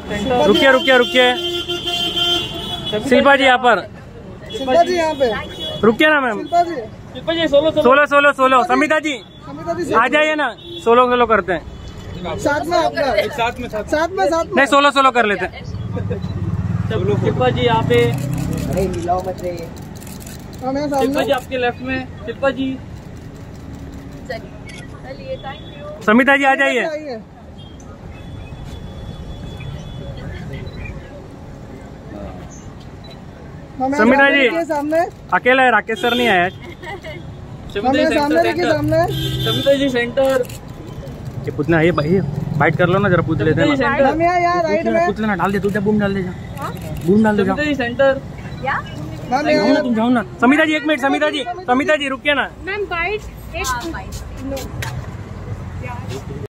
रुकिए रुकिए रुकिए। शिल्पा जी यहाँ पर, शिल्पा जी यहाँ पे रुकिए ना मैम। शिल्पा जी सोलो। समिता जी आ जाइए ना, सोलो करते हैं साथ में आपका साथ में नहीं, सोलो कर लेते हैं। शिल्पा जी यहाँ पे, अरे मिलाओ मत रे। शिल्पा जी आपके लेफ्ट में, शिल्पा जी। चलिए थैंक यू। समिता जी आ जाइए। समिता जी सामने अकेला है, राकेश सर नहीं आया। समिता जी सेंटर। ये पूछना है भाई, बाइट कर लो ना जरा, पूछ लेते हैं सेंटर पूछ लेना, डाल दे तू, बूम डाल दे, बूम डाल दे। समिता जी सेंटर। तुम जाओ ना। समिता जी एक मिनट, समिता जी रुकिए ना। मैम बाइट एक